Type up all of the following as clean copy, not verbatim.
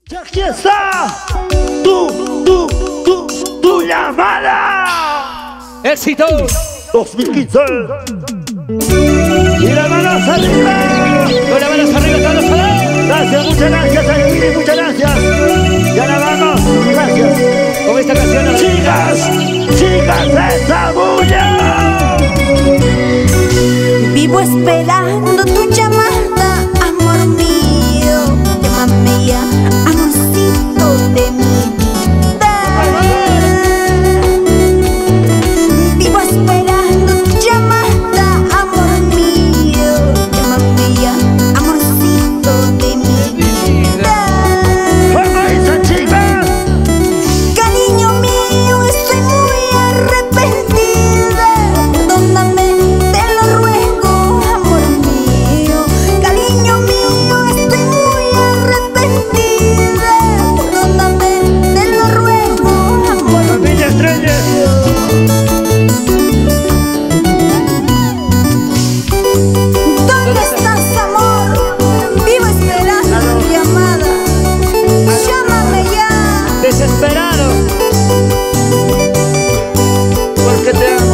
Y aquí está tu llamada. ¡Éxito! 2015. Y las manos arriba. Con las manos arriba, todos los lados. Gracias, muchas gracias, Ayumiri, muchas gracias. Ya la vamos, gracias. Con esta canción. Chicas de Sabulla. Vivo esperando tu llamada, amor mío. Llámame ya, amorcito de mi vida. Vivo esperando tu llamada, amor mío. Llámame ya, amorcito de mi vida. ¿Cómo hizo, chicas? Cariño mío, estoy muy arrepentida. Perdóname, te lo ruego, amor mío. Cariño mío, estoy muy arrepentida. Perdóname, te lo ruego, amor mío. Familia Estrellas. ¿Dónde estás, amor? Vivo esperando tu llamada. Llámame ya. Desesperado. Porque te amo.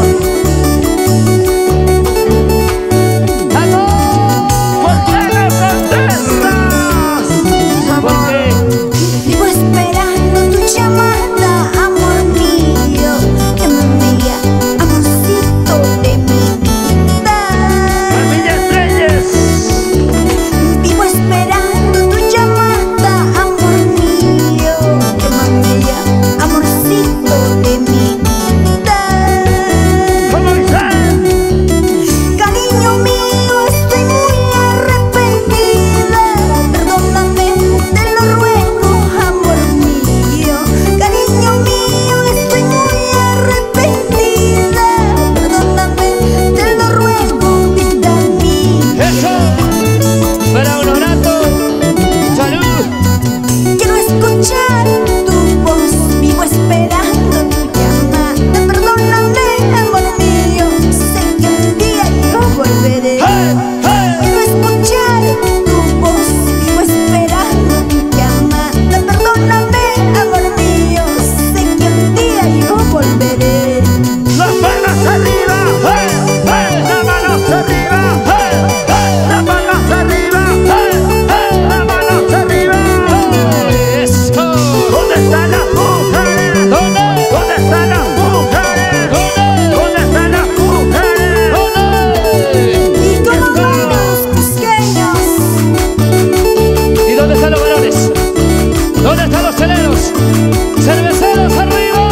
¡Amor! ¿Por qué no contestas? Porque Vivo esperando tu llamada, amor mío. Llámame ya, amorcito de mi vida. Familia Estrellas. Vivo esperando tu llamada, amor mío. Llámame ya, amorcito de mi vida. ¿Cómo hizo? Cariño mío, estoy muy arrepentida. Perdóname, te lo ruego, amor mío. Cariño mío, estoy muy arrepentida. Perdóname, te lo ruego, vida mía. eso. Para Honorato. ¡Salud! Quiero escuchar tu voz, vivo esperando tu llamada. Perdóname, amor mío, sé que un día yo volveré. Quiero escuchar tu voz, vivo esperando tu llamada. Perdóname, amor mío, sé que un día yo volveré. Las manos arriba. Las manos arriba. Las manos arriba. Las manos arriba. ¡Eso! ¿Dónde están las mujeres? ¿Dónde? ¿Dónde están las mujeres? ¿Dónde están las mujeres? Y como buenos cusqueños, ¿Y dónde están los varones? ¿Dónde están los cheleros? ¡Cerveceros arriba!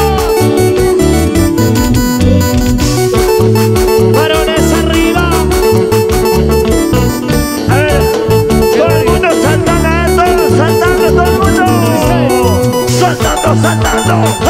¡Varones arriba! A ver, todo el mundo saltando, todo el mundo. Saltando, saltando.